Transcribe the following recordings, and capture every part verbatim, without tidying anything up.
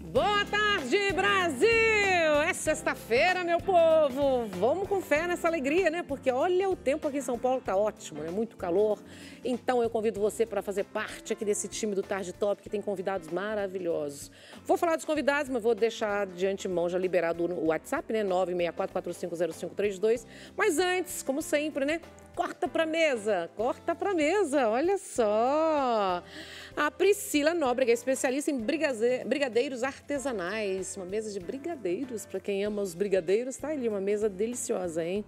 Boa tarde, Brasil! É sexta-feira, meu povo! Vamos com fé nessa alegria, né? Porque olha, o tempo aqui em São Paulo tá ótimo, né? Muito calor. Então eu convido você para fazer parte aqui desse time do Tarde Top, que tem convidados maravilhosos. Vou falar dos convidados, mas vou deixar de antemão já liberado o WhatsApp, né? nove seis quatro quatro cinco zero cinco três dois. Mas antes, como sempre, né? Corta pra mesa, corta pra mesa, olha só. A Priscila Nóbrega é especialista em brigadeiros artesanais. Uma mesa de brigadeiros, para quem ama os brigadeiros, tá ali, uma mesa deliciosa, hein?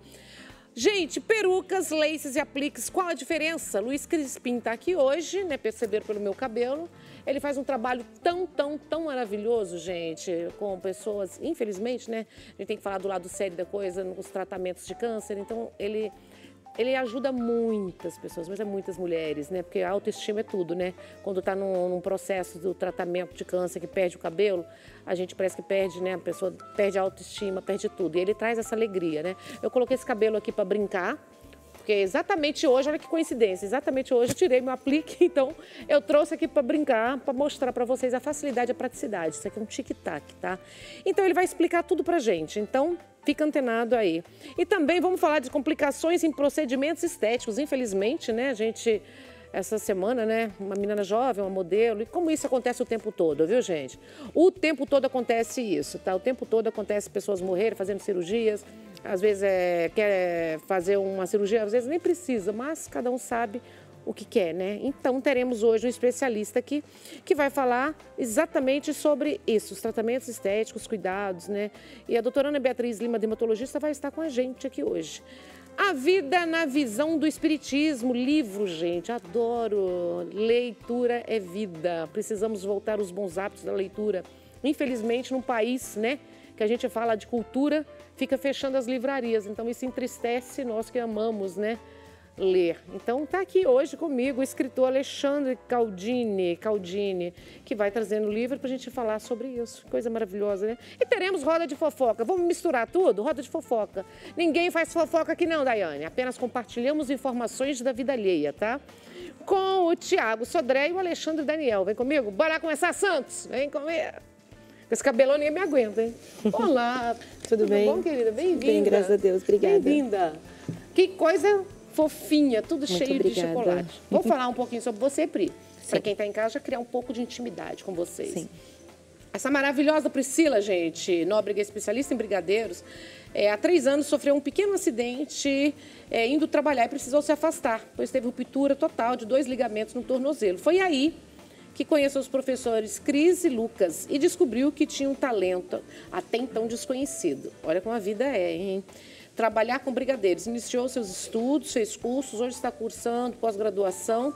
Gente, perucas, laces e apliques, qual a diferença? Luiz Crispim tá aqui hoje, né? Perceberam pelo meu cabelo. Ele faz um trabalho tão, tão, tão maravilhoso, gente, com pessoas, infelizmente, né? A gente tem que falar do lado sério da coisa, nos tratamentos de câncer. Então, ele... Ele ajuda muitas pessoas, mas é muitas mulheres, né? Porque a autoestima é tudo, né? Quando tá num, num processo do tratamento de câncer que perde o cabelo, a gente parece que perde, né? A pessoa perde a autoestima, perde tudo. E ele traz essa alegria, né? Eu coloquei esse cabelo aqui para brincar, porque exatamente hoje, olha que coincidência, exatamente hoje eu tirei meu aplique, então eu trouxe aqui para brincar, para mostrar para vocês a facilidade e a praticidade. Isso aqui é um tic-tac, tá? Então ele vai explicar tudo pra gente, então fica antenado aí. E também vamos falar de complicações em procedimentos estéticos, infelizmente, né, a gente... Essa semana, né, uma menina jovem, uma modelo, e como isso acontece o tempo todo, viu, gente? O tempo todo acontece isso, tá? O tempo todo acontece pessoas morrerem, fazendo cirurgias, às vezes é, quer fazer uma cirurgia, às vezes nem precisa, mas cada um sabe o que quer, né? Então, teremos hoje um especialista aqui que vai falar exatamente sobre isso, os tratamentos estéticos, cuidados, né? E a doutora Ana Beatriz Lima, dermatologista, vai estar com a gente aqui hoje. A vida na visão do espiritismo, livro, gente, adoro. Leitura é vida. Precisamos voltar aos bons hábitos da leitura. Infelizmente, num país, né, que a gente fala de cultura, fica fechando as livrarias. Então, isso entristece nós que amamos, né, ler. Então, tá aqui hoje comigo o escritor Alexandre Caldini, Caldini, que vai trazendo o livro para a gente falar sobre isso. Coisa maravilhosa, né? E teremos roda de fofoca. Vamos misturar tudo? Roda de fofoca. Ninguém faz fofoca aqui não, Daiane. Apenas compartilhamos informações da vida alheia, tá? Com o Tiago Sodré e o Alexandre Daniel. Vem comigo? Bora começar, Santos? Vem comigo. Esse cabelão ninguém me aguenta, hein? Olá. Tudo, Tudo bem? Tudo bom, querida? Bem-vinda. Bem, graças a Deus. Obrigada. Bem-vinda. Que coisa... fofinha, tudo Muito cheio obrigada. de chocolate. Vou falar um pouquinho sobre você, Pri. Para quem está em casa, já criar um pouco de intimidade com vocês. Sim. Essa maravilhosa Priscila, gente, Nóbrega, especialista em brigadeiros, é, há três anos sofreu um pequeno acidente é, indo trabalhar e precisou se afastar, pois teve ruptura total de dois ligamentos no tornozelo. Foi aí que conheceu os professores Cris e Lucas e descobriu que tinha um talento até então desconhecido. Olha como a vida é, hein? Trabalhar com brigadeiros. Iniciou seus estudos, fez cursos, hoje está cursando pós-graduação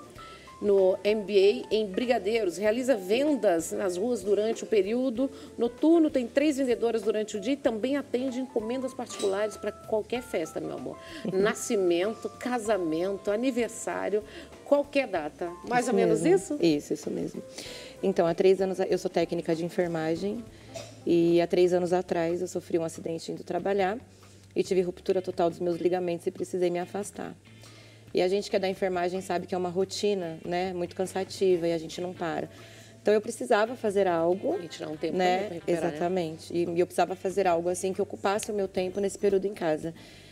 no M B A em brigadeiros. Realiza vendas nas ruas durante o período noturno, tem três vendedoras durante o dia e também atende encomendas particulares para qualquer festa, meu amor. Nascimento, casamento, aniversário, qualquer data. Mais isso ou menos mesmo. isso? Isso, isso mesmo. Então, há três anos eu sou técnica de enfermagem e há três anos atrás eu sofri um acidente indo trabalhar e tive ruptura total dos meus ligamentos e precisei me afastar. E a gente que é da enfermagem sabe que é uma rotina, né, muito cansativa e a gente não para. Então eu precisava fazer algo, e tirar um tempo, né, para recuperar, exatamente. Né? E eu precisava fazer algo assim que ocupasse o meu tempo nesse período em casa.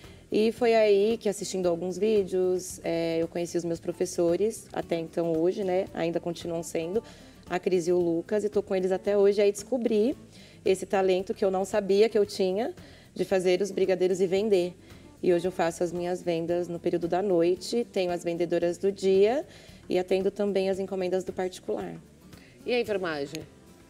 E foi aí que, assistindo alguns vídeos, é, eu conheci os meus professores, até então hoje, né, ainda continuam sendo, a Cris e o Lucas, e estou com eles até hoje. Aí descobri esse talento que eu não sabia que eu tinha, de fazer os brigadeiros e vender. E hoje eu faço as minhas vendas no período da noite, tenho as vendedoras do dia e atendo também as encomendas do particular. E a enfermagem?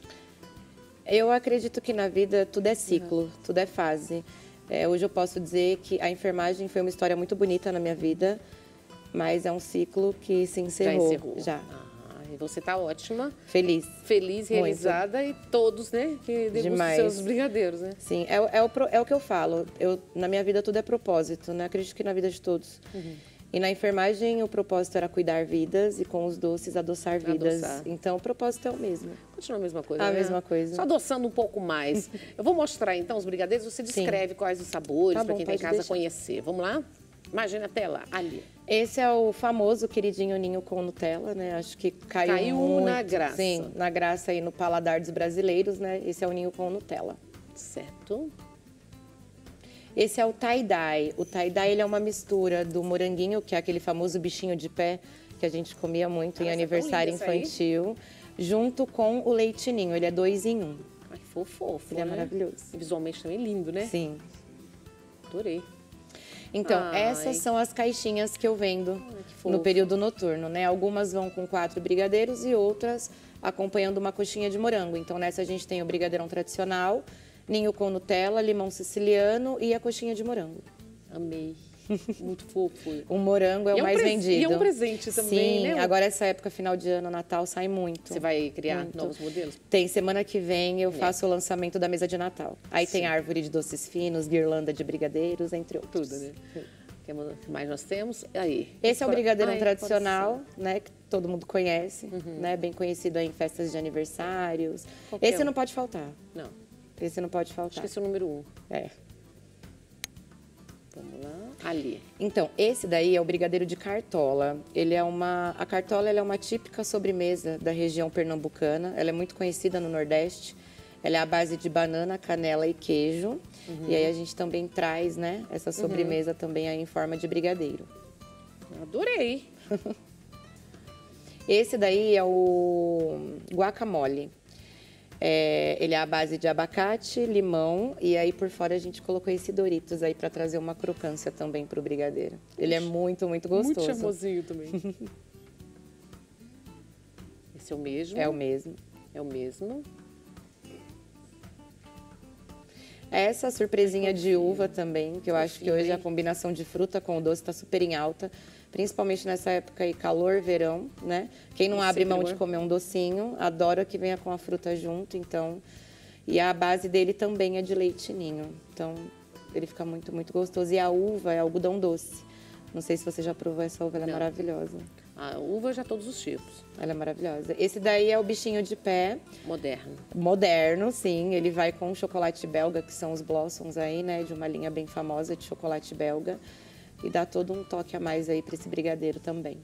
Eu acredito que na vida tudo é ciclo, uhum. tudo é fase. É, hoje eu posso dizer que a enfermagem foi uma história muito bonita na minha vida, mas é um ciclo que se encerrou. Já encerrou. Já. Ah. E você está ótima. Feliz. Feliz, realizada. Muito. E todos, né, que degustam seus brigadeiros, né? Sim, é, é, o, é o que eu falo. Eu, na minha vida tudo é propósito, né? Acredito que na vida de todos. Uhum. E na enfermagem o propósito era cuidar vidas e com os doces adoçar vidas. Adoçar. Então o propósito é o mesmo. Continua a mesma coisa, A né? mesma coisa. Só adoçando um pouco mais. Eu vou mostrar então os brigadeiros, você descreve Sim. quais os sabores, para quem está em casa deixar. conhecer. Vamos lá? Imagina até lá, ali. Esse é o famoso queridinho ninho com Nutella, né? Acho que caiu, Caiu muito, na graça. Sim, na graça aí no paladar dos brasileiros, né? Esse é o ninho com Nutella. Certo. Esse é o tie-dye. O tie-dye ele é uma mistura do moranguinho, que é aquele famoso bichinho de pé que a gente comia muito Ah, em essa é aniversário tão linda infantil, junto com o leite ninho. Ele é dois em um. Ai, fofo, fofo, Ele é né? maravilhoso. E visualmente também lindo, né? Sim. Adorei. Então, Ai. essas são as caixinhas que eu vendo Ai, que fofo. no período noturno, né? Algumas vão com quatro brigadeiros e outras acompanhando uma coxinha de morango. Então, nessa a gente tem o brigadeirão tradicional, ninho com Nutella, limão siciliano e a coxinha de morango. Amei. Muito fofo. O morango é E o é um mais pres- vendido. e é um presente também, Sim, né? agora essa época, final de ano, Natal, sai muito. Você vai criar Muito. novos modelos? Tem, semana que vem eu faço o lançamento da mesa de Natal. Aí tem árvore de doces finos, guirlanda de brigadeiros, entre outros. Tudo, né? O que mais nós temos? Aí. Esse é o brigadeirão Ai, tradicional, né, que todo mundo conhece, né, bem conhecido aí em festas de aniversários. Qualquer Esse um. não pode faltar. Não, Esse não pode acho faltar. que esse é o número um. É. Vamos lá. Ali. Então, esse daí é o brigadeiro de cartola. Ele é uma a cartola ela é uma típica sobremesa da região pernambucana. Ela é muito conhecida no Nordeste. Ela é à base de banana, canela e queijo. Uhum. E aí a gente também traz, né, essa sobremesa uhum. também aí em forma de brigadeiro. Adorei. Esse daí é o guacamole. É, ele é à base de abacate, limão e aí por fora a gente colocou esse Doritos aí para trazer uma crocância também pro brigadeiro. Ele é muito, muito gostoso. Muito charmosinho também. Esse é o mesmo? É o mesmo. É o mesmo. Essa surpresinha de uva também, que eu acho que hoje hein? a combinação de fruta com o doce está super em alta, principalmente nessa época aí, calor, verão, né? Quem não Você abre mão pegou? de comer um docinho, adora que venha com a fruta junto, então... E a base dele também é de leite ninho, então ele fica muito, muito gostoso. E a uva é algodão doce. Não sei se você já provou essa uva, ela é Não. maravilhosa. A uva já todos os tipos. Ela é maravilhosa. Esse daí é o bichinho de pé, Moderno. moderno, sim. Ele vai com chocolate belga, que são os Blossoms aí, né? De uma linha bem famosa de chocolate belga. E dá todo um toque a mais aí para esse brigadeiro também.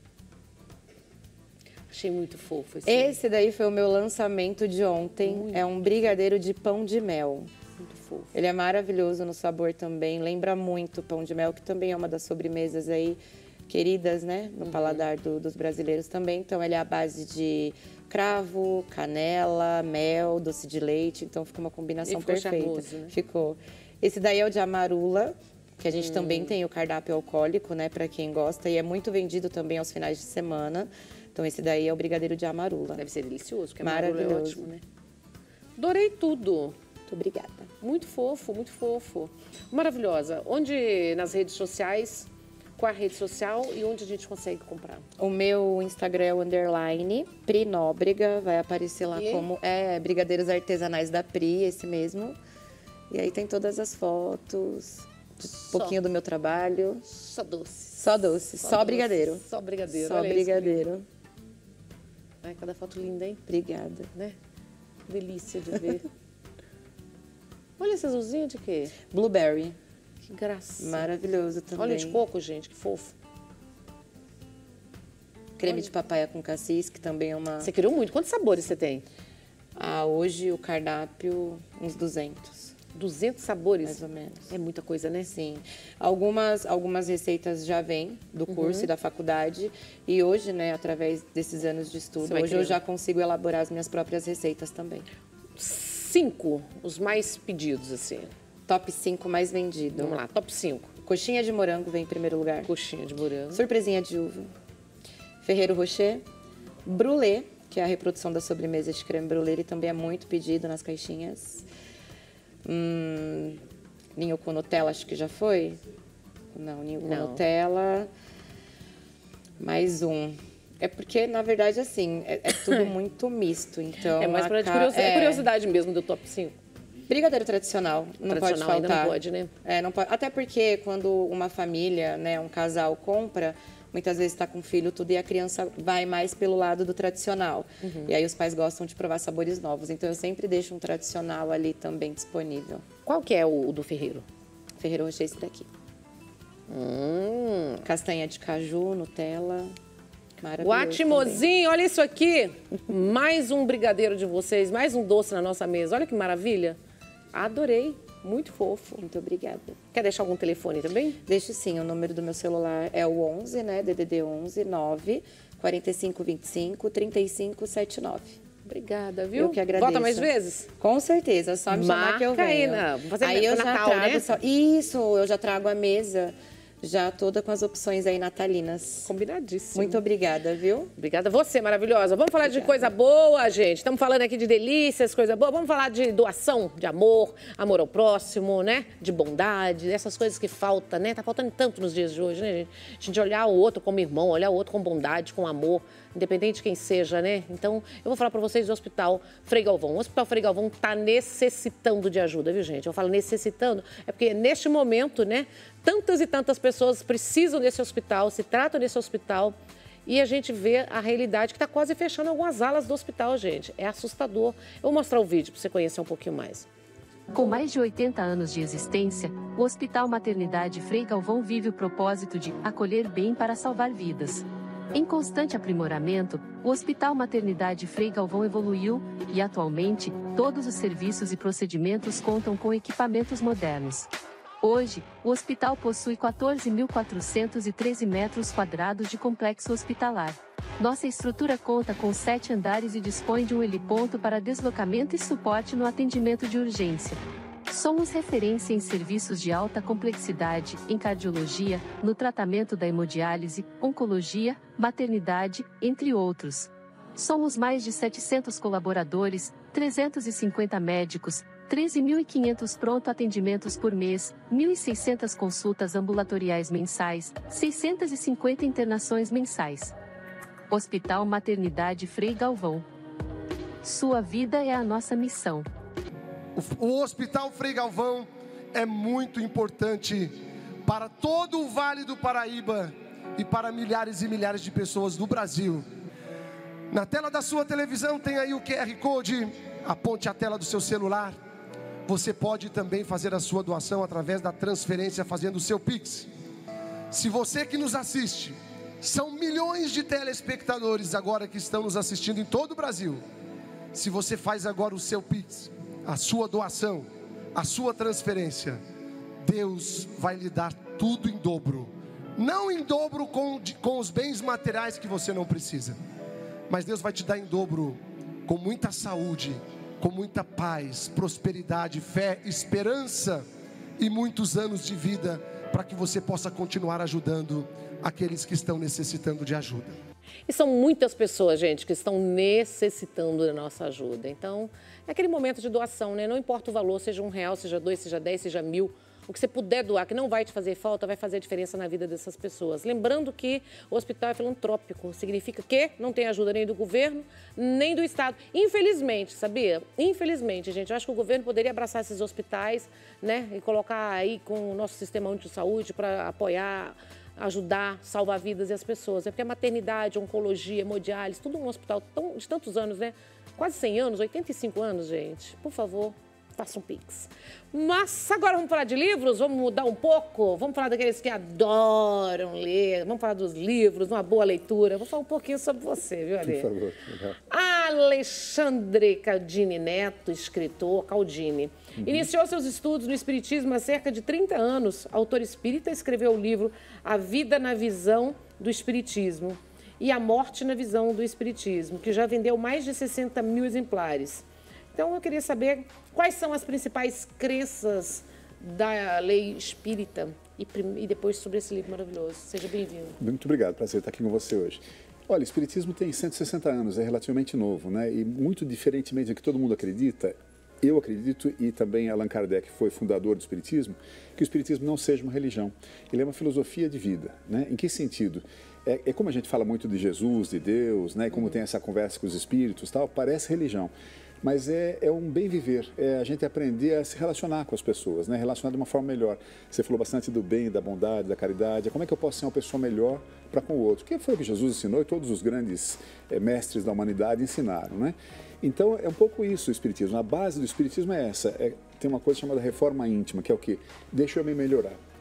Achei muito fofo esse. Esse daí foi o meu lançamento de ontem. Muito. É um brigadeiro de pão de mel. Muito fofo. Ele é maravilhoso no sabor também. Lembra muito o pão de mel, que também é uma das sobremesas aí queridas, né? No Uhum. paladar do, dos brasileiros também. Então, ele é à base de cravo, canela, mel, doce de leite. Então, fica uma combinação E ficou perfeita. charmoso, né? Ficou. Esse daí é o de amarula, que a gente Hum. também tem o cardápio alcoólico, né? Para quem gosta. E é muito vendido também aos finais de semana. Então, esse daí é o brigadeiro de amarula. Deve ser delicioso, porque amarelo é Maravilhoso. ótimo, né? Adorei tudo. Muito obrigada. Muito fofo, muito fofo. Maravilhosa. Onde nas redes sociais? Qual a rede social e onde a gente consegue comprar? O meu Instagram é o underline Pri Nóbrega, vai aparecer lá E? como é Brigadeiros Artesanais da Pri, esse mesmo. E aí tem todas as fotos, um Só. pouquinho do meu trabalho. Só doce. Só doce, só, doce, brigadeiro. Só brigadeiro. Só Olha isso. brigadeiro. Ai, cada foto linda, hein? Obrigada. Né? Delícia de ver. Olha esse azulzinho de quê? Blueberry, Que graça. maravilhoso também. Olha de coco, gente, que fofo. Creme Olha. de papaya com cassis, que também é uma... Você criou muito. Quantos sabores você tem? Ah, hoje o cardápio, uns duzentos, duzentos sabores? mais ou menos. É muita coisa, né? Sim. Algumas, algumas receitas já vêm do curso Uhum. e da faculdade. E hoje, né, através desses anos de estudo, Você vai hoje eu criando. já consigo elaborar as minhas próprias receitas também. Cinco, os mais pedidos, assim. Top cinco mais vendido. Vamos lá, top cinco. Coxinha de morango vem em primeiro lugar. Coxinha de morango. Surpresinha de uva. Ferreiro Rocher. Brulé, que é a reprodução da sobremesa de creme brulee, ele também é muito pedido nas caixinhas. Hum, ninho com Nutella, acho que já foi? Não, ninho com Não. Nutella. Mais um. É porque, na verdade, assim, é, é tudo muito misto. Então, É mais pra aca- curiosidade, é é, curiosidade mesmo do top cinco. Brigadeiro tradicional, não Tradicional pode ainda faltar. não pode, né? É, não pode. Até porque quando uma família, né, um casal compra, muitas vezes está com filho tudo e a criança vai mais pelo lado do tradicional. Uhum. E aí os pais gostam de provar sabores novos. Então eu sempre deixo um tradicional ali também disponível. Qual que é o do Ferreiro? Ferreiro Rocher esse daqui. Hum. Castanha de caju, Nutella. Maravilhoso. O Atimozinho, olha isso aqui. Mais um brigadeiro de vocês, mais um doce na nossa mesa. Olha que maravilha. Adorei. Muito fofo. Muito obrigada. Quer deixar algum telefone também? Deixo sim. O número do meu celular é o onze, né? D D D onze nove quarenta e cinco vinte e cinco trinta e cinco setenta e nove. Obrigada, viu? Eu que agradeço. Volta mais vezes? Com certeza, só me chamar que eu venho. Aí, né? Vou fazer aí eu já Natal, trago né? só... Isso, eu já trago a mesa já toda com as opções aí natalinas. Combinadíssimo. Muito obrigada, viu? Obrigada a você, maravilhosa. Vamos falar Obrigada. de coisa boa, gente. Estamos falando aqui de delícias, coisa boa. Vamos falar de doação, de amor, amor ao próximo, né? De bondade, essas coisas que faltam, né? Tá faltando tanto nos dias de hoje, né, gente? A gente olhar o outro como irmão, olhar o outro com bondade, com amor, independente de quem seja, né? Então, eu vou falar para vocês do Hospital Frei Galvão. O Hospital Frei Galvão está necessitando de ajuda, viu, gente? Eu falo necessitando, é porque neste momento, né, tantas e tantas pessoas precisam desse hospital, se tratam desse hospital e a gente vê a realidade que está quase fechando algumas alas do hospital, gente. É assustador. Eu vou mostrar o vídeo para você conhecer um pouquinho mais. Com mais de oitenta anos de existência, o Hospital Maternidade Frei Galvão vive o propósito de acolher bem para salvar vidas. Em constante aprimoramento, o Hospital Maternidade Frei Galvão evoluiu e, atualmente, todos os serviços e procedimentos contam com equipamentos modernos. Hoje, o hospital possui quatorze mil quatrocentos e treze metros quadrados de complexo hospitalar. Nossa estrutura conta com sete andares e dispõe de um heliponto para deslocamento e suporte no atendimento de urgência. Somos referência em serviços de alta complexidade, em cardiologia, no tratamento da hemodiálise, oncologia, maternidade, entre outros. Somos mais de setecentos colaboradores, trezentos e cinquenta médicos, treze mil e quinhentos pronto atendimentos por mês, mil e seiscentas consultas ambulatoriais mensais, seiscentas e cinquenta internações mensais. Hospital Maternidade Frei Galvão. Sua vida é a nossa missão. O Hospital Frei Galvão é muito importante para todo o Vale do Paraíba e para milhares e milhares de pessoas do Brasil. Na tela da sua televisão tem aí o Q R Code, aponte a tela do seu celular. Você pode também fazer a sua doação através da transferência fazendo o seu Pix. Se você que nos assiste, são milhões de telespectadores agora que estão nos assistindo em todo o Brasil. Se você faz agora o seu Pix, a sua doação, a sua transferência, Deus vai lhe dar tudo em dobro. Não em dobro com, com os bens materiais que você não precisa, mas Deus vai te dar em dobro com muita saúde, com muita paz, prosperidade, fé, esperança e muitos anos de vida para que você possa continuar ajudando aqueles que estão necessitando de ajuda. E são muitas pessoas, gente, que estão necessitando da nossa ajuda. Então, é aquele momento de doação, né? Não importa o valor, seja um real, seja dois, seja dez, seja mil. O que você puder doar, que não vai te fazer falta, vai fazer a diferença na vida dessas pessoas. Lembrando que o hospital é filantrópico, significa que não tem ajuda nem do governo, nem do Estado. Infelizmente, sabia? Infelizmente, gente, eu acho que o governo poderia abraçar esses hospitais, né? E colocar aí com o nosso sistema único de saúde para apoiar, ajudar, salvar vidas e as pessoas. É porque a maternidade, a oncologia, a hemodiálise, tudo um hospital tão, de tantos anos, né? Quase cem anos, oitenta e cinco anos, gente. Por favor, faça um Pix. Mas agora vamos falar de livros? Vamos mudar um pouco? Vamos falar daqueles que adoram ler? Vamos falar dos livros, uma boa leitura? Vou falar um pouquinho sobre você, viu, Ale? Por favor. Uhum. Alexandre Caldini Neto, escritor, Caldini. Uhum. Iniciou seus estudos no Espiritismo há cerca de trinta anos. Autor espírita, escreveu o livro A Vida na Visão do Espiritismo e A Morte na Visão do Espiritismo, que já vendeu mais de sessenta mil exemplares. Então, eu queria saber quais são as principais crenças da lei espírita e, e depois sobre esse livro maravilhoso. Seja bem-vindo. Muito obrigado, prazer estar aqui com você hoje. Olha, o Espiritismo tem cento e sessenta anos, é relativamente novo, né? E muito diferentemente do que todo mundo acredita, eu acredito, e também Allan Kardec foi fundador do Espiritismo, que o Espiritismo não seja uma religião. Ele é uma filosofia de vida, né? Em que sentido? É, é como a gente fala muito de Jesus, de Deus, né? E como tem essa conversa com os espíritos e tal, parece religião. Mas é, é um bem viver, é a gente aprender a se relacionar com as pessoas, né? Relacionar de uma forma melhor. Você falou bastante do bem, da bondade, da caridade. Como é que eu posso ser uma pessoa melhor para com o outro? Que foi o que Jesus ensinou e todos os grandes é, mestres da humanidade ensinaram, né? Então é um pouco isso o Espiritismo. A base do Espiritismo é essa. É, tem uma coisa chamada reforma íntima, que é o quê? Deixa eu me melhorar.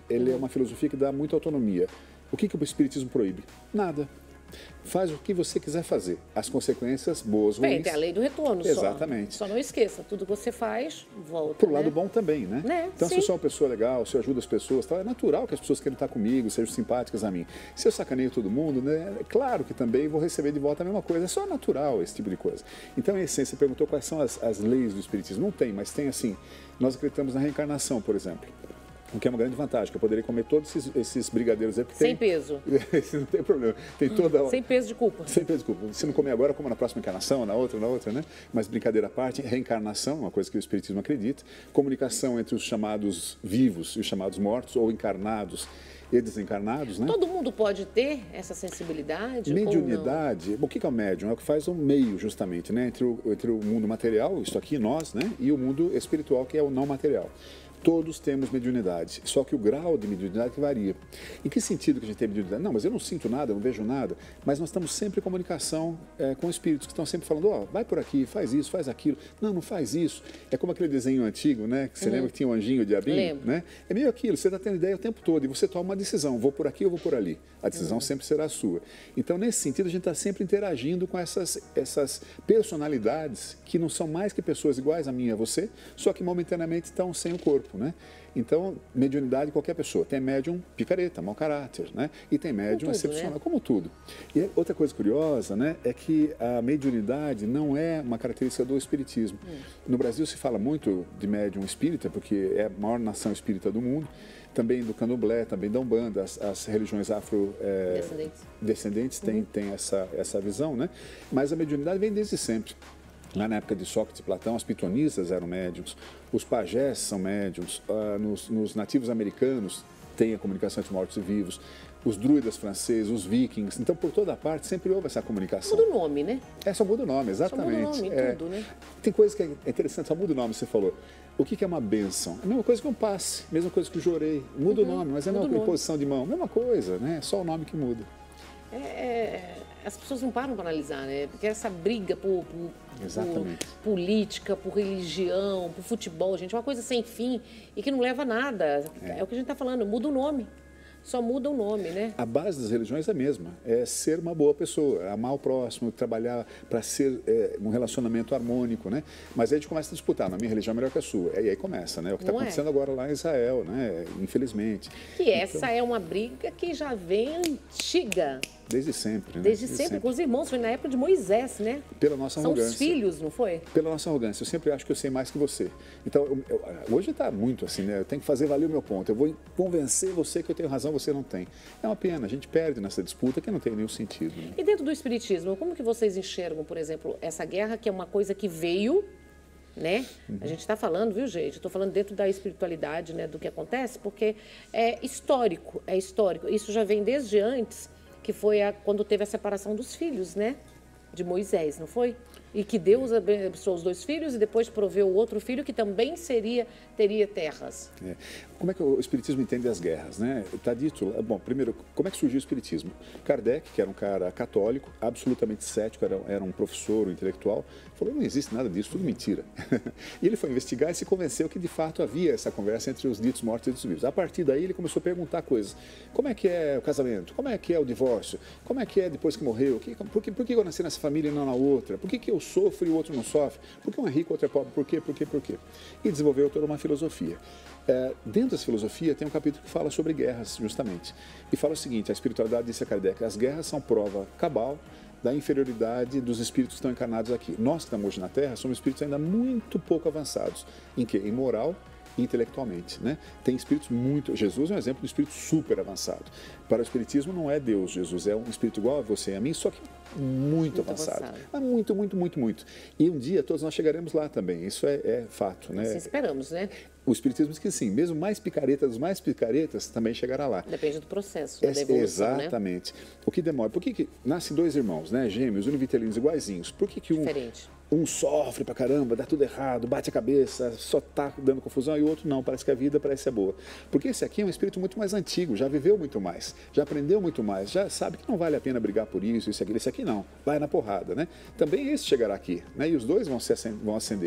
ele é uma filosofia que dá muita autonomia. O que, que o Espiritismo proíbe? Nada. Faz o que você quiser fazer. As consequências, boas ou ruins. Bem, tem a lei do retorno. Exatamente. Só, só não esqueça, tudo que você faz, volta. Pro né? lado bom também, né? né? Então, Sim. se eu sou uma pessoa legal, se eu ajudo as pessoas, tá, é natural que as pessoas queiram estar comigo, sejam simpáticas a mim. Se eu sacaneio todo mundo, né, é claro que também vou receber de volta a mesma coisa. É só natural esse tipo de coisa. Então, em essência, você perguntou quais são as, as leis do Espiritismo. Não tem, mas tem assim, nós acreditamos na reencarnação, por exemplo. O que é uma grande vantagem, que eu poderia comer todos esses, esses brigadeiros aí. Sem tem... peso. Esse não tem problema. Tem toda... Sem peso de culpa. Sem peso de culpa. Se não comer agora, como na próxima encarnação, na outra, na outra, né? Mas brincadeira à parte, reencarnação, uma coisa que o Espiritismo acredita, comunicação entre os chamados vivos e os chamados mortos, ou encarnados e desencarnados, né? Todo mundo pode ter essa sensibilidade? Mediunidade, o que é o médium? É o que faz o meio, justamente, né? Entre o, entre o mundo material, isto aqui, nós, né? E o mundo espiritual, que é o não material. Todos temos mediunidade, só que o grau de mediunidade que varia. Em que sentido que a gente tem mediunidade? Não, mas eu não sinto nada, eu não vejo nada, mas nós estamos sempre em comunicação é, com espíritos que estão sempre falando, ó, oh, vai por aqui, faz isso, faz aquilo. Não, não faz isso. É como aquele desenho antigo, né? Que você uhum. lembra que tinha um anjinho, o diabinho? Lembro. Né? É meio aquilo, você está tendo ideia o tempo todo e você toma uma decisão, vou por aqui ou vou por ali. A decisão uhum. sempre será sua. Então, nesse sentido, a gente está sempre interagindo com essas, essas personalidades que não são mais que pessoas iguais a mim e a você, só que momentaneamente estão sem o corpo, né? Então, mediunidade qualquer pessoa. Tem médium picareta, mau caráter, né? E tem médium como tudo, excepcional, né? como tudo. E outra coisa curiosa, né, é que a mediunidade não é uma característica do espiritismo. Hum. No Brasil se fala muito de médium espírita, porque é a maior nação espírita do mundo. Também do candomblé, também da Umbanda, as, as religiões afro-descendentes é, descendentes têm, uhum. têm essa, essa visão, né? Mas a mediunidade vem desde sempre. Lá na época de Sócrates e Platão, as pitonisas eram médiums, os pajés são médiums, uh, nos, nos nativos americanos tem a comunicação entre mortos e vivos, os druidas franceses, os vikings. Então, por toda parte, sempre houve essa comunicação. Muda o nome, né? É, só muda o nome, exatamente. Só muda o nome, é, tudo, né? Tem coisa que é interessante, só muda o nome, você falou. O que é uma bênção? A mesma coisa que um passe, mesma coisa que o jorei. Muda uhum, o nome, mas é a mesma posição de mão. Mesma coisa, né? Só o nome que muda. É, é, as pessoas não param para analisar, né? Porque essa briga por, por, por política, por religião, por futebol, gente, é uma coisa sem fim e que não leva a nada. É, é o que a gente está falando, muda o nome. Só muda o nome, né? A base das religiões é a mesma, é ser uma boa pessoa, amar o próximo, trabalhar para ser é, um relacionamento harmônico, né? Mas aí a gente começa a disputar, na minha religião é melhor que a sua. E aí começa, né? O que está acontecendo é? agora lá em Israel, né? Infelizmente. E então, essa é uma briga que já vem antiga. Desde sempre, né? Desde, Desde sempre, sempre, com os irmãos, foi na época de Moisés, né? Pela nossa arrogância. São os filhos, não foi? Pela nossa arrogância. Eu sempre acho que eu sei mais que você. Então, eu, eu, hoje está muito assim, né? Eu tenho que fazer valer o meu ponto. Eu vou convencer você que eu tenho razão, você não tem. É uma pena, a gente perde nessa disputa que não tem nenhum sentido. Né? E dentro do espiritismo, como que vocês enxergam, por exemplo, essa guerra que é uma coisa que veio, né? Uhum. A gente está falando, viu, gente? Estou falando dentro da espiritualidade, né? Do que acontece, porque é histórico, é histórico. Isso já vem desde antes, que foi a, quando teve a separação dos filhos, né? De Moisés, não foi? E que Deus abençoou os dois filhos e depois proveu o outro filho que também seria, teria terras. É. Como é que o Espiritismo entende as guerras, né? Está dito, bom, primeiro, como é que surgiu o Espiritismo? Kardec, que era um cara católico, absolutamente cético, era, era um professor, um intelectual, falou, não existe nada disso, tudo mentira. E ele foi investigar e se convenceu que de fato havia essa conversa entre os ditos mortos e os vivos. A partir daí ele começou a perguntar coisas. Como é que é o casamento? Como é que é o divórcio? Como é que é depois que morreu? Por que, por que eu nasci nessa família e não na outra? Por que, que eu sofro e o outro não sofre? Por que um é rico e o outro é pobre? Por quê? Por quê? Por quê? E desenvolveu toda uma filosofia. É, dentro dessa filosofia tem um capítulo que fala sobre guerras, justamente. E fala o seguinte, a espiritualidade, disse a Kardec, as guerras são prova cabal da inferioridade dos espíritos que estão encarnados aqui. Nós que estamos hoje na Terra somos espíritos ainda muito pouco avançados. Em quê? Em moral e intelectualmente, né? Tem espíritos muito... Jesus é um exemplo de espírito super avançado. Para o espiritismo não é Deus, Jesus é um espírito igual a você e a mim, só que muito, muito avançado. avançado. Mas muito, muito, muito, muito. E um dia todos nós chegaremos lá também. Isso é, é fato, né? Assim esperamos, né? O Espiritismo diz que sim, mesmo mais picareta dos mais picaretas também chegará lá. Depende do processo, é, da evolução, exatamente. Né? O que demora. Por que, que nascem dois irmãos, né? Gêmeos, univitelinos, iguaizinhos? Por que, que um, um sofre pra caramba, dá tudo errado, bate a cabeça, só tá dando confusão, e o outro não, parece que a vida parece ser boa? Porque esse aqui é um espírito muito mais antigo, já viveu muito mais, já aprendeu muito mais, já sabe que não vale a pena brigar por isso, isso, aquilo. Esse aqui não, vai na porrada, né? Também esse chegará aqui, né? E os dois vão, se acender, vão acender.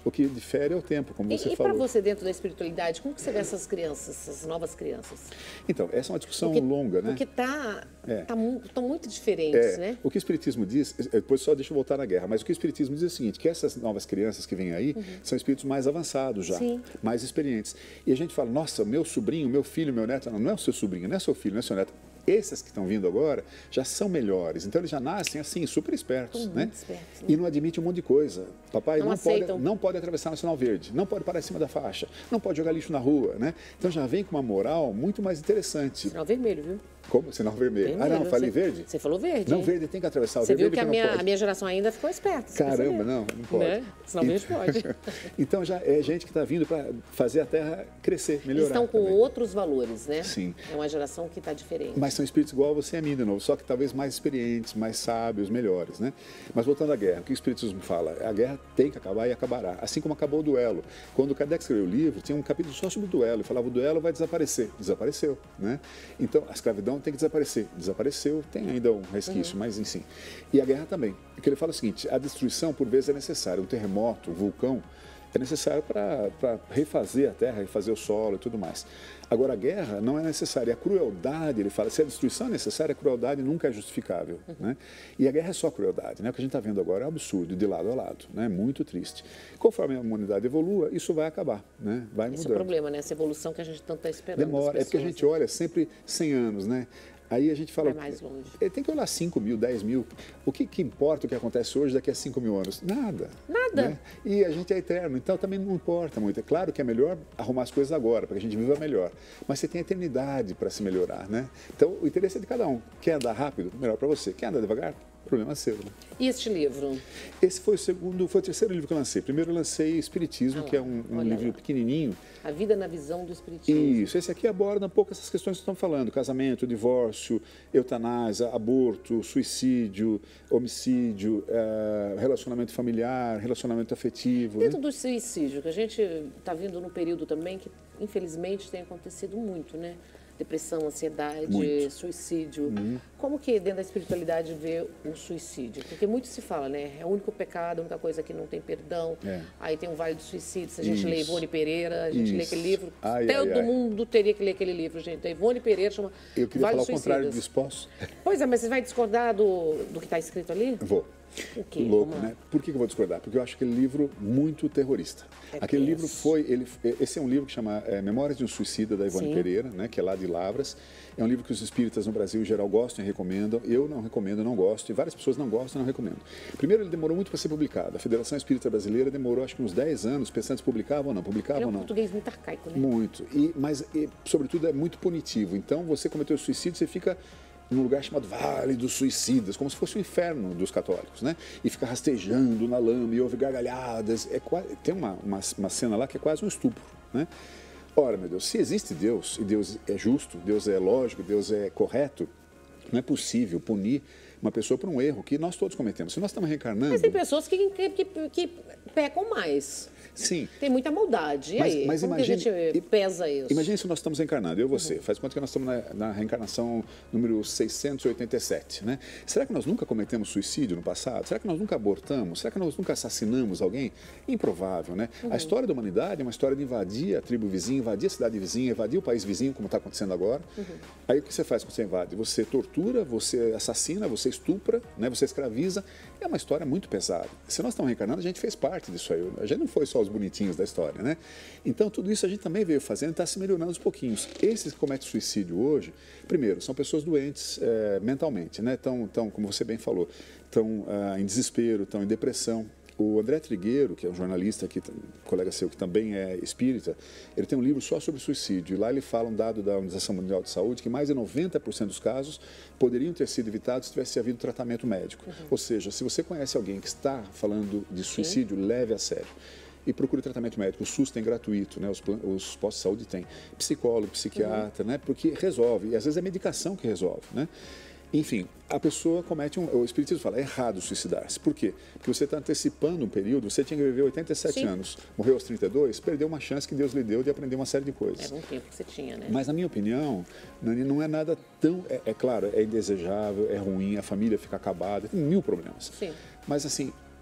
O que difere é o tempo, como você e, falou. E para você, dentro da espiritualidade, como que você vê essas crianças, essas novas crianças? Então, essa é uma discussão porque, longa, né? Porque tá, é. tá, estão muito diferentes, é. né? O que o Espiritismo diz, depois só deixa eu voltar na guerra, mas o que o Espiritismo diz é o seguinte, que essas novas crianças que vêm aí, uhum. são espíritos mais avançados já, Sim. mais experientes. E a gente fala, nossa, meu sobrinho, meu filho, meu neto, não, não é o seu sobrinho, não é seu filho, não é seu neto. Esses que estão vindo agora já são melhores. Então, eles já nascem assim, super espertos, Muito né? espertos, né? E não admitem um monte de coisa. Papai não, não, pode, não pode atravessar o sinal verde, não pode parar em cima da faixa, não pode jogar lixo na rua, né? Então, já vem com uma moral muito mais interessante. Sinal vermelho, viu? Como? Sinal vermelho. vermelho. Ah, não, falei você, verde? Você falou verde. Não, verde tem que atravessar o você vermelho. Você viu que, que a, minha, a minha geração ainda ficou esperta. Caramba, não, não pode. Né? Sinal verde pode. Então, já é gente que está vindo para fazer a Terra crescer, melhorar. Eles estão com também. outros valores, né? Sim. É uma geração que está diferente. Mas são espíritos igual a você e a mim, de novo, só que talvez mais experientes, mais sábios, melhores, né? Mas voltando à guerra, o que o Espiritismo fala? A guerra tem que acabar e acabará, assim como acabou o duelo. Quando o Kardec escreveu o livro, tinha um capítulo só sobre o duelo, e falava o duelo vai desaparecer. Desapareceu, né? Então, a escravidão tem que desaparecer. Desapareceu, tem ainda um resquício, uhum. mas enfim. E a guerra também. Porque ele fala o seguinte, a destruição por vezes é necessária. Um terremoto, um vulcão, é necessário para refazer a terra, refazer o solo e tudo mais. Agora, a guerra não é necessária. A crueldade, ele fala, se a destruição é necessária, a crueldade nunca é justificável. Uhum. Né? E a guerra é só crueldade. Né? O que a gente está vendo agora é um absurdo, de lado a lado. Né? Muito triste. Conforme a humanidade evolua, isso vai acabar. Né? Vai mudando. Esse é o problema, né? Essa evolução que a gente tanto está esperando. Demora. É porque a gente olha sempre cem anos, né? Aí a gente fala, vai mais longe. Tem que olhar cinco mil, dez mil. O que, que importa o que acontece hoje daqui a cinco mil anos? Nada. Nada. Né? E a gente é eterno, então também não importa muito. É claro que é melhor arrumar as coisas agora, para que a gente viva melhor. Mas você tem a eternidade para se melhorar, né? Então o interesse é de cada um. Quer andar rápido? Melhor para você. Quer andar devagar? Problema seu, né? E este livro? Esse foi o segundo, foi o terceiro livro que eu lancei. Primeiro eu lancei Espiritismo, ah, que é um, um livro lá. pequenininho. A vida na visão do Espiritismo. Isso, esse aqui aborda um pouco essas questões que estamos falando. Casamento, divórcio, eutanásia, aborto, suicídio, homicídio, uh, relacionamento familiar, relacionamento afetivo. Dentro né? do suicídio, que a gente está vindo num período também que, infelizmente, tem acontecido muito, né? Depressão, ansiedade, muito. suicídio. Uhum. Como que dentro da espiritualidade vê o suicídio? Porque muito se fala, né? É o único pecado, a única coisa que não tem perdão. É. Aí tem o Vale do Suicídio, se a gente Isso. lê Ivone Pereira, a gente Isso. lê aquele livro. Ai, todo ai, mundo ai. teria que ler aquele livro, gente. A Ivone Pereira chama Eu queria vale falar o contrário disso, posso? Pois é, mas você vai discordar do, do que está escrito ali? Vou. O quê? Louco, né? Por que eu vou discordar? Porque eu acho aquele livro muito terrorista. É aquele tenso. livro foi, ele, esse é um livro que chama é, Memórias de um Suicida, da Ivone Sim. Pereira, né, que é lá de Lavras. É um livro que os espíritas no Brasil em geral gostam e recomendam. Eu não recomendo, não gosto, e várias pessoas não gostam e não recomendam. Primeiro, ele demorou muito para ser publicado. A Federação Espírita Brasileira demorou, acho que uns dez anos, pensando se publicava ou não, publicava ele é um ou não. português muito arcaico, né? Muito. E, mas, e, sobretudo, é muito punitivo. Então, você cometeu suicídio, você fica num lugar chamado Vale dos Suicidas, como se fosse o inferno dos católicos, né? E fica rastejando na lama e ouve gargalhadas. É quase, tem uma, uma, uma cena lá que é quase um estupro, né? Ora, meu Deus, se existe Deus, e Deus é justo, Deus é lógico, Deus é correto, não é possível punir uma pessoa por um erro que nós todos cometemos. Se nós estamos reencarnando... Mas tem pessoas que, que, que, que pecam mais. Sim. Tem muita maldade. E mas, aí? Mas Como imagine, que a gente pesa isso? Imagine se nós estamos reencarnando, eu e você. Uhum. Faz quanto que nós estamos na, na reencarnação número seiscentos e oitenta e sete, né? Será que nós nunca cometemos suicídio no passado? Será que nós nunca abortamos? Será que nós nunca assassinamos alguém? Improvável, né? Uhum. A história da humanidade é uma história de invadir a tribo vizinha, invadir a cidade vizinha, invadir o país vizinho, como está acontecendo agora. Uhum. Aí o que você faz quando você invade? Você tortura, você assassina, você estupra, né? Você escraviza. É uma história muito pesada. Se nós estamos reencarnando, a gente fez parte disso aí. A gente não foi só os bonitinhos da história, né? Então, tudo isso a gente também veio fazendo e está se melhorando aos pouquinhos. Esses que cometem suicídio hoje, primeiro, são pessoas doentes é, mentalmente, né? Estão, estão, como você bem falou, estão ah, em desespero, estão em depressão. O André Trigueiro, que é um jornalista, aqui, um colega seu, que também é espírita, ele tem um livro só sobre suicídio. E lá ele fala um dado da Organização Mundial de Saúde, que mais de noventa por cento dos casos poderiam ter sido evitados se tivesse havido tratamento médico. Uhum. Ou seja, se você conhece alguém que está falando de suicídio, Sim. leve a sério. E procure tratamento médico. O SUS tem gratuito, né? os, os postos de saúde têm. Psicólogo, psiquiatra, uhum. né? Porque resolve. E às vezes é medicação que resolve, né? Enfim, a pessoa comete um... O espiritismo fala, é errado suicidar-se. Por quê? Porque você está antecipando um período, você tinha que viver oitenta e sete Sim. anos, morreu aos trinta e dois, perdeu uma chance que Deus lhe deu de aprender uma série de coisas. Era um tempo que você tinha, né? Mas, na minha opinião, Nani, não é nada tão... É, é claro, é indesejável, é ruim, a família fica acabada, tem mil problemas. Sim. Mas, assim,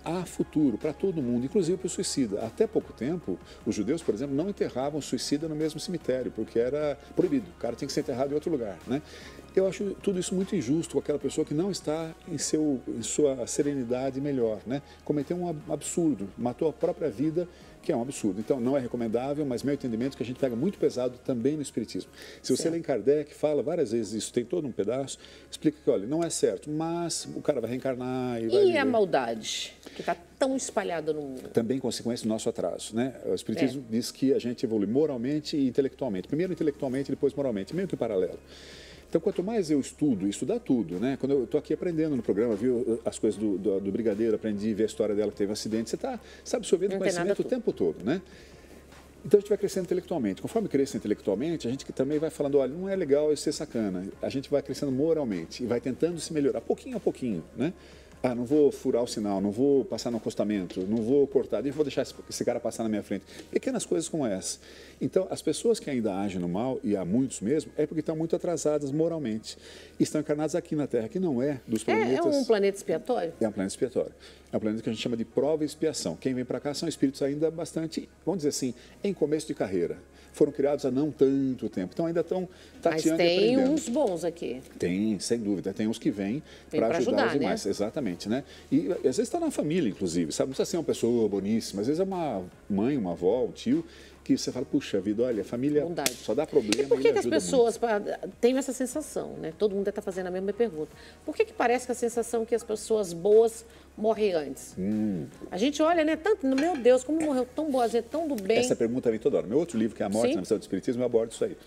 há futuro para todo mundo, inclusive para o suicida. Até pouco tempo, os judeus, por exemplo, não enterravam o suicida no mesmo cemitério, porque era proibido, o cara tinha que ser enterrado em outro lugar, né? Eu acho tudo isso muito injusto com aquela pessoa que não está em, seu, em sua serenidade melhor, né? Cometeu um absurdo, matou a própria vida, que é um absurdo. Então, não é recomendável, mas meu entendimento é que a gente pega muito pesado também no Espiritismo. Se você lê em Kardec, fala várias vezes isso, tem todo um pedaço, explica que, olha, não é certo, mas o cara vai reencarnar e vai E viver. a maldade, que está tão espalhada no mundo? Também consequência do nosso atraso, né? O Espiritismo é. diz que a gente evolui moralmente e intelectualmente. Primeiro intelectualmente, depois moralmente, meio que paralelo. Então, quanto mais eu estudo, estudar tudo, né? Quando eu estou aqui aprendendo no programa, viu as coisas do, do, do Brigadeiro, aprendi a ver a história dela que teve um acidente, você está absorvendo conhecimento o tempo todo, né? Então, a gente vai crescendo intelectualmente. Conforme cresce intelectualmente, a gente também vai falando, olha, não é legal eu ser sacana. A gente vai crescendo moralmente e vai tentando se melhorar, pouquinho a pouquinho, né? Ah, não vou furar o sinal, não vou passar no acostamento, não vou cortar, nem vou deixar esse cara passar na minha frente. Pequenas coisas como essa. Então, as pessoas que ainda agem no mal, e há muitos mesmo, é porque estão muito atrasadas moralmente. E estão encarnadas aqui na Terra, que não é dos planetas... É, é um planeta expiatório? É um planeta expiatório. É um planeta que a gente chama de prova e expiação. Quem vem para cá são espíritos ainda bastante, vamos dizer assim, em começo de carreira. Foram criados há não tanto tempo. Então, ainda estão tateando e aprendendo. Mas tem uns bons aqui. Tem, sem dúvida. Tem uns que vêm para ajudar, ajudar os demais. Né? Exatamente, né? E às vezes está na família, inclusive, sabe? Não precisa ser uma pessoa boníssima. Às vezes é uma mãe, uma avó, um tio, que você fala, puxa vida, olha, a família Bondade. Só dá problema. E por que, e que as pessoas muito. têm essa sensação, né? Todo mundo está fazendo a mesma pergunta. Por que, que parece que a sensação é que as pessoas boas morrem antes? Hum. A gente olha, né? Tanto, meu Deus, como morreu tão boazinha, tão do bem. Essa pergunta vem toda hora. Meu outro livro, que é A Morte Sim. na Missão do Espiritismo, eu abordo isso aí.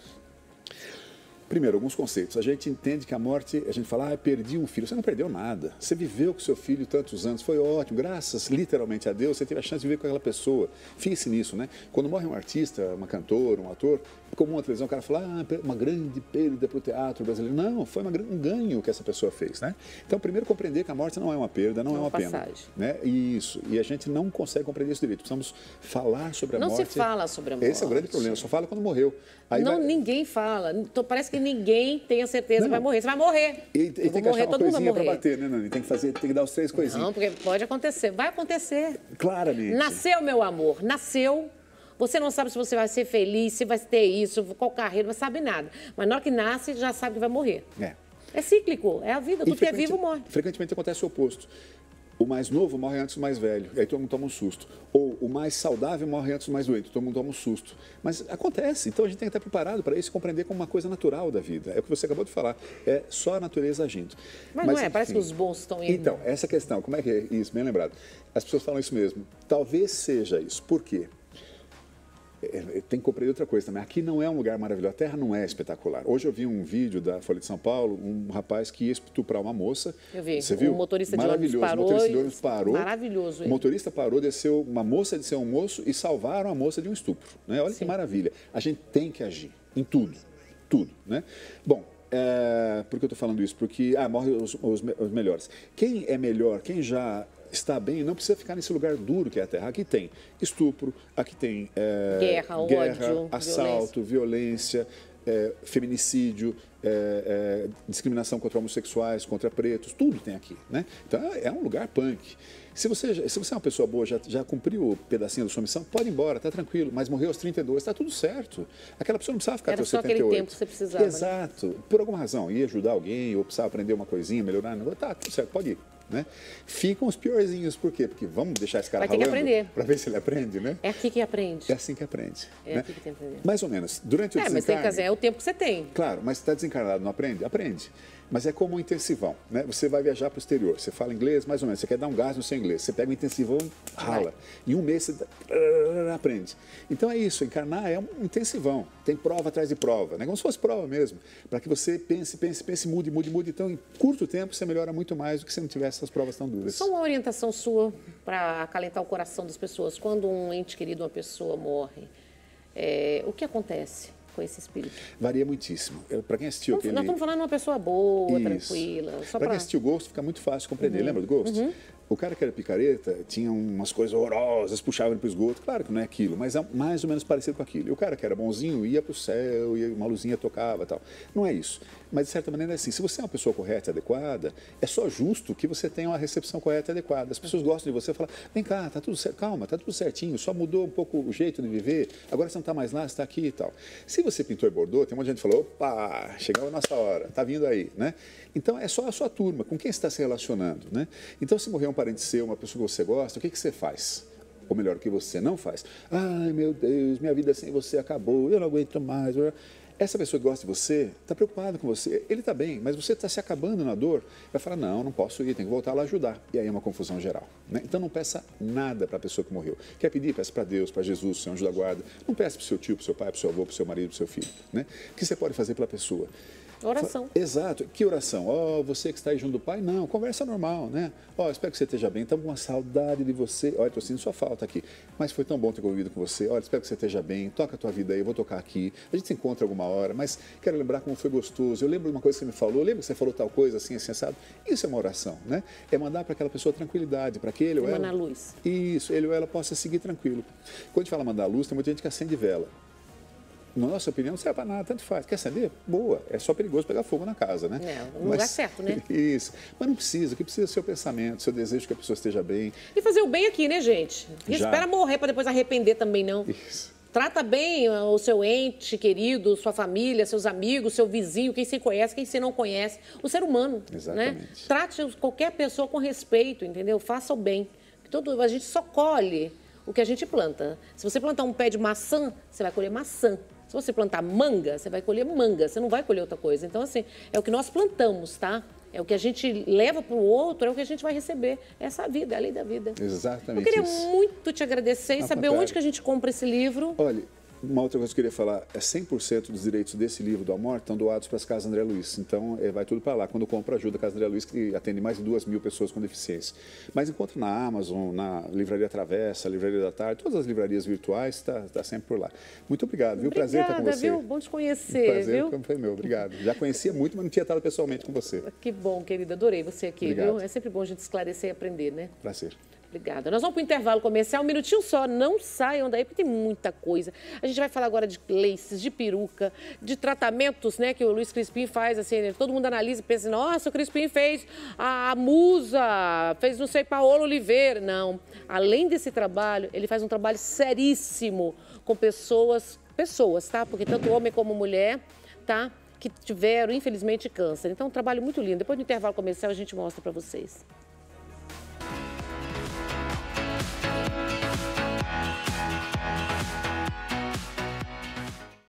Primeiro, alguns conceitos. A gente entende que a morte, a gente fala, ah, perdi um filho. Você não perdeu nada. Você viveu com seu filho tantos anos, foi ótimo. Graças, literalmente, a Deus, você teve a chance de viver com aquela pessoa. Fique-se nisso, né? Quando morre um artista, uma cantora, um ator, é comum na televisão o cara falar, ah, uma grande perda para o teatro brasileiro. Não, foi uma, um ganho que essa pessoa fez, né? Então, primeiro, compreender que a morte não é uma perda, não, não é uma passagem. Pena. Né? Isso. E a gente não consegue compreender isso direito. Precisamos falar sobre a não morte. Não se fala sobre a morte. Esse é o grande problema. Só fala quando morreu. Aí não, vai... ninguém fala. Parece que ninguém tem a certeza que vai morrer. Você vai morrer. E, e tem que morrer, achar uma coisinha para bater, né, Nani? Tem que fazer, tem que dar os três coisinhas. Não, porque pode acontecer. Vai acontecer. Claramente. Nasceu, meu amor. Nasceu. Você não sabe se você vai ser feliz, se vai ter isso, qual carreira, não sabe nada. Mas na hora que nasce, já sabe que vai morrer. É. É cíclico. É a vida. Tudo que é vivo morre. Frequentemente acontece o oposto. O mais novo morre antes do mais velho, e aí todo mundo toma um susto. Ou o mais saudável morre antes do mais doente, todo mundo toma um susto. Mas acontece, então a gente tem que estar preparado para isso e compreender como uma coisa natural da vida. É o que você acabou de falar, é só a natureza agindo. Mas, Mas não é, enfim, parece que os bons estão indo. Então, essa questão, como é que é isso? Bem lembrado. As pessoas falam isso mesmo. Talvez seja isso. Por quê? Tem que compreender outra coisa também. Aqui não é um lugar maravilhoso, a Terra não é espetacular. Hoje eu vi um vídeo da Folha de São Paulo, um rapaz que ia estuprar uma moça. Eu vi. Você viu? O motorista de ônibus parou. O motorista de ônibus parou. Maravilhoso. O motorista parou, desceu, uma moça desceu um moço e salvaram a moça de um estupro. Né? Olha Sim. que maravilha. A gente tem que agir em tudo, tudo. Né? Bom, é... por que eu estou falando isso? Porque ah, morrem os, os, os melhores. Quem é melhor, quem já está bem, não precisa ficar nesse lugar duro que é a Terra. Aqui tem estupro, aqui tem é, guerra, guerra, ódio, assalto, violência, violência é, feminicídio, é, é, discriminação contra homossexuais, contra pretos, tudo tem aqui, né? Então é um lugar punk. Se você, se você é uma pessoa boa, já, já cumpriu o pedacinho da sua missão, pode ir embora, tá tranquilo, mas morreu aos trinta e dois, tá tudo certo. Aquela pessoa não precisava ficar até os setenta e oito. Era só aquele tempo que você precisava. Exato. Né? Por alguma razão, ia ajudar alguém, ou precisava aprender uma coisinha, melhorar, não, tá, tudo certo, pode ir. Né? Ficam os piorzinhos, por quê? Porque vamos deixar esse cara Vai ter ralando que aprender. Para ver se ele aprende, né? É aqui que aprende. É assim que aprende. É né? aqui que tem que aprender. Mais ou menos. Durante o é, desencarne... mas tem que fazer, é o tempo que você tem. Claro, mas se está desencarnado, não aprende? Aprende. Mas é como um intensivão, né? Você vai viajar para o exterior, você fala inglês, mais ou menos, você quer dar um gás no seu inglês, você pega um intensivão, rala. Em um mês você aprende. Então é isso, encarnar é um intensivão. Tem prova atrás de prova, né? Como se fosse prova mesmo. Para que você pense, pense, pense, mude, mude, mude. Então, em curto tempo, você melhora muito mais do que se não tivesse essas provas tão duras. Só uma orientação sua para acalentar o coração das pessoas. Quando um ente querido, uma pessoa morre, é, o que acontece com esse espírito? Varia muitíssimo. Para quem assistiu não, aquele... Nós estamos falando de uma pessoa boa, Isso. tranquila. Para pra... quem assistiu o Ghost, fica muito fácil compreender. Uhum. Lembra do Ghost? Uhum. O cara que era picareta tinha umas coisas horrorosas, puxava ele para o esgoto. Claro que não é aquilo, mas é mais ou menos parecido com aquilo. E o cara que era bonzinho ia para o céu, ia, uma luzinha tocava e tal. Não é isso. Mas, de certa maneira, é assim. Se você é uma pessoa correta e adequada, é só justo que você tenha uma recepção correta e adequada. As pessoas gostam de você e falam, vem cá, tá tudo certo, calma, tá tudo certinho, só mudou um pouco o jeito de viver, agora você não está mais lá, você está aqui e tal. Se você pintou e bordou, tem um monte de gente que falou, opa, chegou a nossa hora, tá vindo aí, né? Então, é só a sua turma, com quem você está se relacionando, né? Então, se morrer um parente seu, uma pessoa que você gosta, o que, que você faz? Ou melhor, o que você não faz? Ai, meu Deus, minha vida sem você acabou, eu não aguento mais. Essa pessoa que gosta de você está preocupada com você. Ele está bem, mas você está se acabando na dor. Vai falar, não, não posso ir, tem que voltar lá ajudar. E aí é uma confusão geral, né? Então não peça nada para a pessoa que morreu. Quer pedir? Peça para Deus, para Jesus, seu anjo da guarda. Não peça para o seu tio, para o seu pai, para o seu avô, para o seu marido, para o seu filho, né? O que você pode fazer pela pessoa? Oração. Exato. Que oração? Ó, oh, você que está aí junto do pai? Não, conversa normal, né? Ó, oh, espero que você esteja bem. Estamos com uma saudade de você. Olha, estou sentindo sua falta aqui. Mas foi tão bom ter convivido com você. Olha, espero que você esteja bem. Toca a tua vida aí, eu vou tocar aqui. A gente se encontra alguma hora, mas quero lembrar como foi gostoso. Eu lembro de uma coisa que você me falou. Lembra que você falou tal coisa, assim, assim, assado? Isso é uma oração, né? É mandar para aquela pessoa tranquilidade, para que ele ou ela... Emanar luz. Isso, ele ou ela possa seguir tranquilo. Quando a gente fala mandar luz, tem muita gente que acende vela. Na nossa opinião, não serve para nada, tanto faz. Quer acender? Boa. É só perigoso pegar fogo na casa, né? É, no lugar certo, né? Isso. Mas não precisa. O que precisa é o seu pensamento, seu desejo que a pessoa esteja bem. E fazer o bem aqui, né, gente? Não Já. espera morrer para depois arrepender também, não. Isso. Trata bem o seu ente querido, sua família, seus amigos, seu vizinho, quem você conhece, quem você não conhece. O ser humano, Exatamente. né? Trate qualquer pessoa com respeito, entendeu? Faça o bem. Todo, a gente só colhe o que a gente planta. Se você plantar um pé de maçã, você vai colher maçã. Se você plantar manga, você vai colher manga, você não vai colher outra coisa. Então, assim, é o que nós plantamos, tá? É o que a gente leva para o outro, é o que a gente vai receber. Essa é a vida, é a lei da vida. Exatamente. Eu queria isso. muito te agradecer e Ah, saber cara. onde que a gente compra esse livro. Olha, uma outra coisa que eu queria falar, é cem por cento dos direitos desse livro do Amor estão doados para as Casas André Luiz. Então, é, vai tudo para lá. Quando compra, ajuda a Casa André Luiz, que atende mais de duas mil pessoas com deficiência. Mas encontra na Amazon, na Livraria Travessa, Livraria da Tarde, todas as livrarias virtuais, está tá sempre por lá. Muito obrigado, viu? Prazer estar com Obrigada, você. viu? Bom te conhecer, Prazer viu? foi meu, obrigado. Já conhecia muito, mas não tinha estado pessoalmente com você. Que bom, querida. Adorei você aqui, Obrigado. viu? É sempre bom a gente esclarecer e aprender, né? Prazer. Obrigada. Nós vamos para o intervalo comercial, um minutinho só, não saiam daí, porque tem muita coisa. A gente vai falar agora de laces, de peruca, de tratamentos, né, que o Luiz Crispim faz, assim, né, todo mundo analisa e pensa, nossa, o Crispim fez a, a musa, fez não sei, Paola Oliveira. Não, além desse trabalho, ele faz um trabalho seríssimo com pessoas, pessoas, tá? Porque tanto homem como mulher, tá? Que tiveram, infelizmente, câncer. Então, um trabalho muito lindo. Depois do intervalo comercial, a gente mostra para vocês.